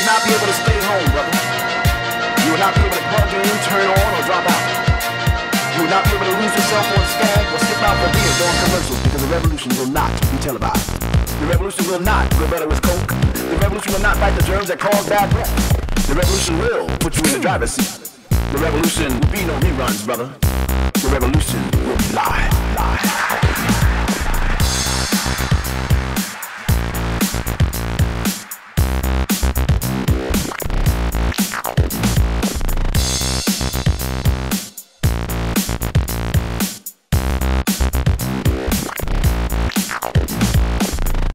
not be able to stay home, brother. You will not be able to plug in, turn on, or drop out. You will not be able to lose yourself on Skag or slip out for beer during commercials because the revolution will not be televised. The revolution will not go better with coke. The revolution will not fight the germs that cause bad breath. The revolution will put you in the driver's seat. The revolution will be no reruns, brother. The revolution will be live.